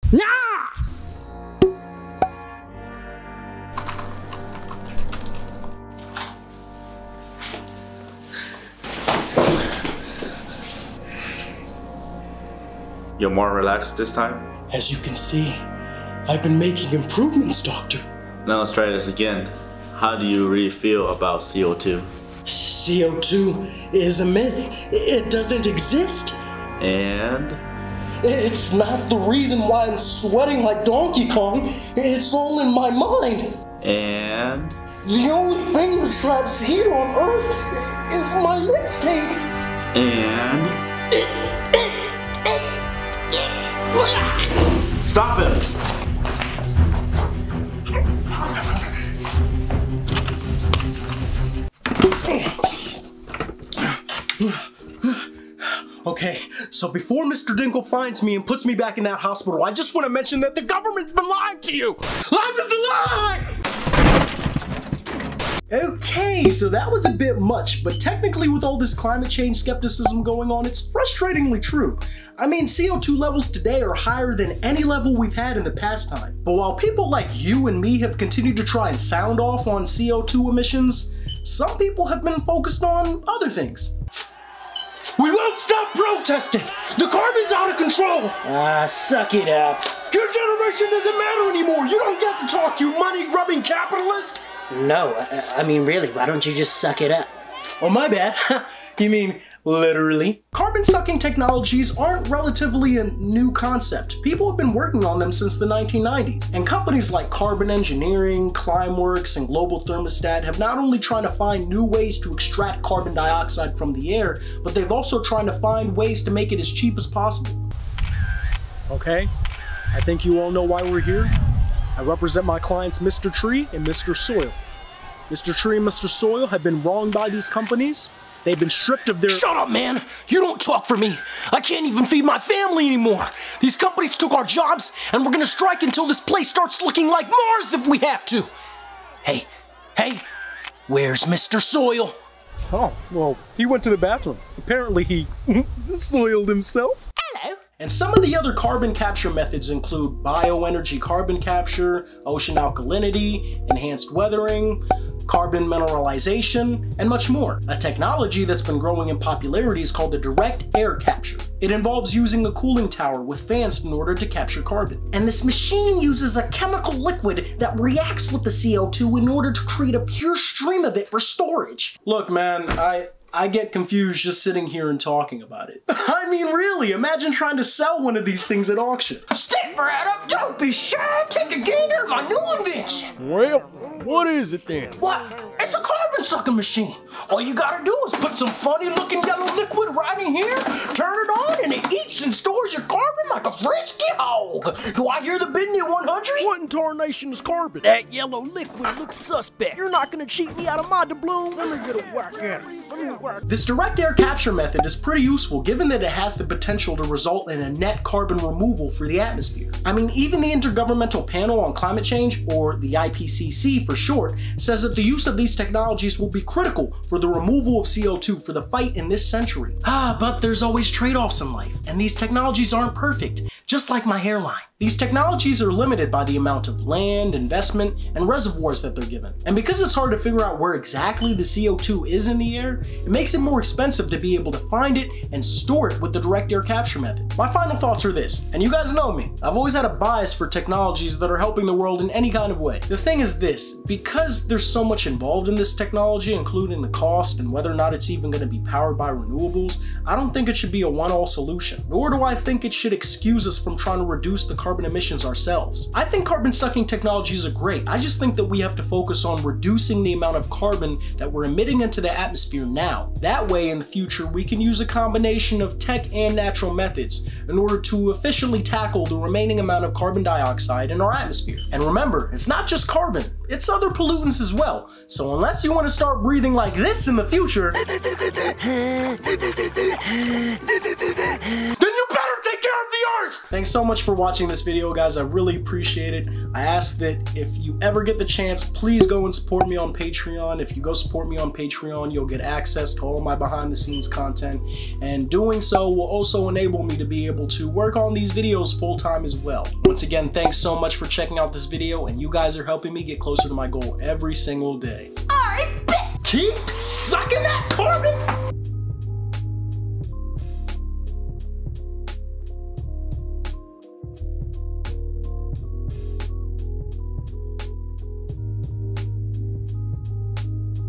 Yeah! You're more relaxed this time? As you can see, I've been making improvements, Doctor. Now let's try this again. How do you really feel about CO2? CO2 is a myth. It doesn't exist. And? It's not the reason why I'm sweating like Donkey Kong. It's all in my mind. And? The only thing that traps heat on Earth is my mixtape. And? Stop it! Okay, so before Mr. Dinkle finds me and puts me back in that hospital, I just want to mention that the government's been lying to you! Life is a lie! Okay, so that was a bit much, but technically with all this climate change skepticism going on, it's frustratingly true. I mean, CO2 levels today are higher than any level we've had in the past time. But while people like you and me have continued to try and sound off on CO2 emissions, some people have been focused on other things. We won't stop protesting! The carbon's out of control! Suck it up. Your generation doesn't matter anymore! You don't get to talk, you money-grubbing capitalist! No, I mean really, why don't you just suck it up? Oh, my bad. You mean literally? Carbon-sucking technologies aren't relatively a new concept. People have been working on them since the 1990s. And companies like Carbon Engineering, Climeworks, and Global Thermostat have not only tried to find new ways to extract carbon dioxide from the air, but they've also tried to find ways to make it as cheap as possible. Okay, I think you all know why we're here. I represent my clients Mr. Tree and Mr. Soil. Mr. Tree and Mr. Soil have been wronged by these companies. They've been stripped of their— Shut up, man! You don't talk for me! I can't even feed my family anymore! These companies took our jobs, and we're gonna strike until this place starts looking like Mars if we have to! Hey, where's Mr. Soil? Oh, well, he went to the bathroom. Apparently he soiled himself. Hello. And some of the other carbon capture methods include bioenergy carbon capture, ocean alkalinity, enhanced weathering, carbon mineralization, and much more. A technology that's been growing in popularity is called the direct air capture. It involves using a cooling tower with fans in order to capture carbon. And this machine uses a chemical liquid that reacts with the CO2 in order to create a pure stream of it for storage. Look, man, I get confused just sitting here and talking about it. I mean, really, imagine trying to sell one of these things at auction. Step right up, don't be shy, take a gander of my new invention! Well, what is it then? What? It's a carbon sucking machine. All you gotta do is put some funny looking yellow liquid right in here, turn it on, and it eats and stores your carbon like a frisky hog. Do I hear the Bidney 100? What in tarnation is carbon? That yellow liquid looks suspect. You're not gonna cheat me out of my doubloon? Let me get a whack at it. This direct air capture method is pretty useful given that it has the potential to result in a net carbon removal for the atmosphere. I mean, even the Intergovernmental Panel on Climate Change, or the IPCC for short, says that the use of these technologies will be critical for the removal of CO2 for the fight in this century. But there's always trade-offs in life, and these technologies aren't perfect, just like my hairline. These technologies are limited by the amount of land, investment, and reservoirs that they're given. And because it's hard to figure out where exactly the CO2 is in the air, it makes it more expensive to be able to find it and store it with the direct air capture method. My final thoughts are this, and you guys know me, I've always had a bias for technologies that are helping the world in any kind of way. The thing is this, because there's so much involved in this technology, including the cost and whether or not it's even going to be powered by renewables, I don't think it should be a one-all solution, nor do I think it should excuse us from trying to reduce the carbon emissions ourselves. I think carbon-sucking technologies are great. I just think that we have to focus on reducing the amount of carbon that we're emitting into the atmosphere now. That way, in the future, we can use a combination of tech and natural methods in order to efficiently tackle the remaining amount of carbon dioxide in our atmosphere. And remember, it's not just carbon, it's other pollutants as well. So unless you want to start breathing like this in the future, then you better take care of the Earth! Thanks so much for watching this video, guys. I really appreciate it. I ask that if you ever get the chance, please go and support me on Patreon. If you go support me on Patreon, you'll get access to all my behind the scenes content, and doing so will also enable me to be able to work on these videos full time as well. Once again, thanks so much for checking out this video, and you guys are helping me get closer to my goal every single day. Alright, bet. Keep sucking that carbon!